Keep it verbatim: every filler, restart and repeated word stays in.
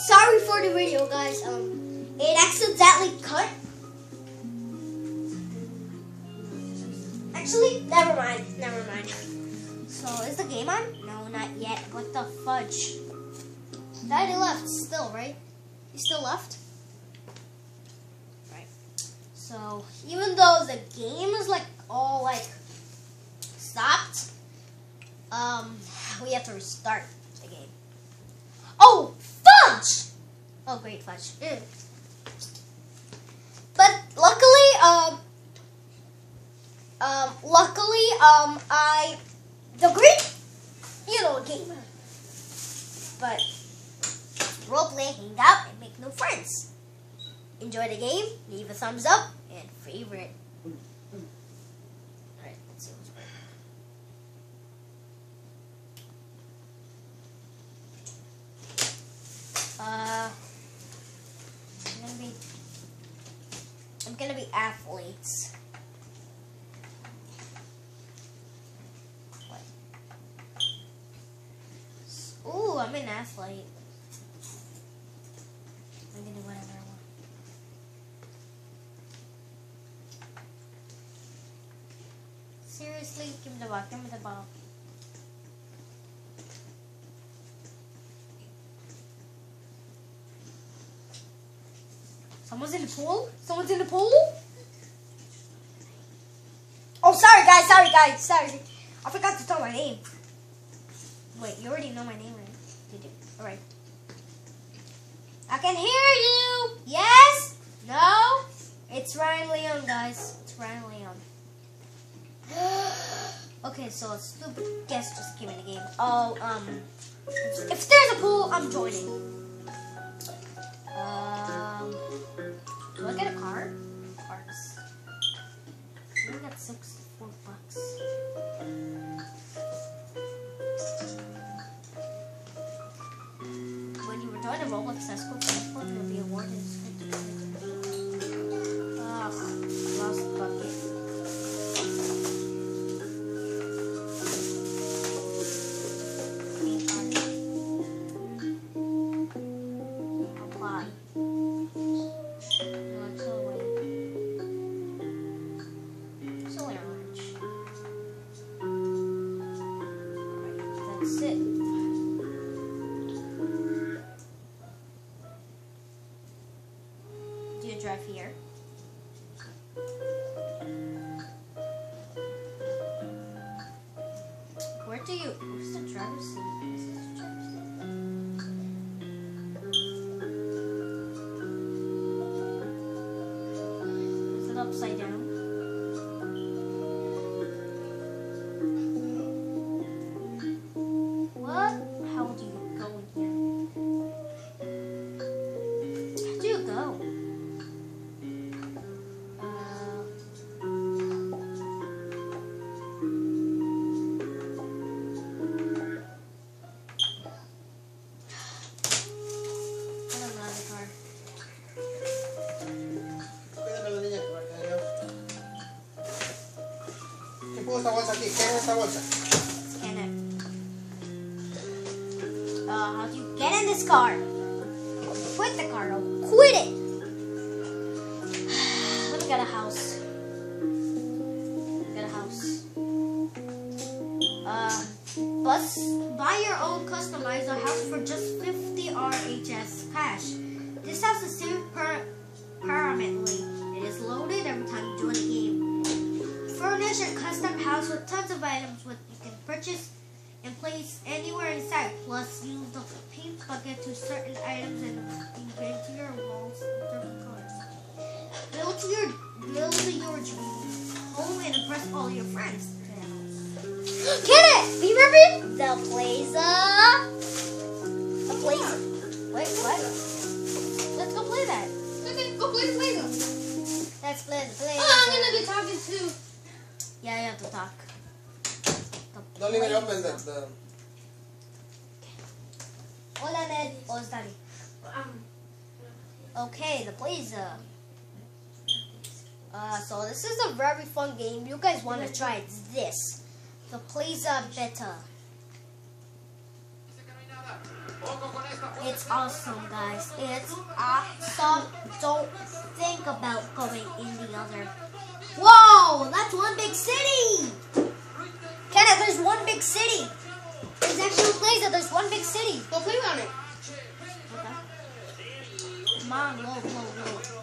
sorry for the video, guys. Um, it accidentally cut. Actually, never mind. Never mind. So, is the game on? No, not yet. What the fudge? Daddy left still, right? He still left? Right. So, even though the game is like all like stopped, um, we have to restart the game. Oh, fudge! Oh, great fudge. Mm. But luckily, um, um, luckily, um, I, the great, you know, gamer. But roleplay, hang out, and make new friends. Enjoy the game, leave a thumbs up, and favorite. Alright, let's see what's right. Uh, I'm gonna be, I'm gonna be athletes. What? Ooh, I'm an athlete. I'm gonna do whatever I want. Seriously, give me the ball, give me the ball. Someone's in the pool? Someone's in the pool? Oh, sorry guys, sorry guys, sorry. I forgot to tell my name. Wait, you already know my name, right? You do. Alright. I can hear you! Yes? No? It's Ryan Leon, guys. It's Ryan Leon. Okay, so a stupid guest just came in the game. Oh, um, if there's a pool, I'm joining. Um, do I get a car? Cars. I got sixty-four bucks. When you rejoin a Roblox Escort platform, you'll be awarded a script. Ah, lost the bucket. Apply. No, it's so late. So orange. Alright, that's it. Do you drive here? Where do you? Where's the driver's seat? This is the driver's seat. Is it upside down? What? How do you go in here? How do you go? Esta bolsa aquí, ¿qué es esta bolsa? Scan it. Uh, how do you get in this car? Quit the car, though. Quit it! Let me get a house. Get a house. Uh, bus. Buy your own customized house for just fifty R H S cash. This house is saved per permanently. It is loaded every time you join the game. Furnish a custom house with tons of items which you can purchase and place anywhere inside. Plus, use the paint bucket to certain items and paint your walls in different colors. Build your build your dream home and impress all your friends. Get it! Remember the plaza? The plaza. Wait, what? Let's go play that. Okay, go play the plaza. Let's play the plaza. Oh, I'm gonna be talking too. Yeah, you have to talk. Don't even open the, the... Hola, Ned. Oh, it's Daddy. Um, Okay, the plaza. Uh, so this is a very fun game. You guys want to try it. It's this. The plaza beta. Ojo con esto. It's awesome, guys. It's awesome. Don't think about going in the other. Whoa, that's one big city. Kenneth, there's one big city. There's actually plays that there's one big city. Go play on it. Okay. Come on, whoa, whoa, whoa.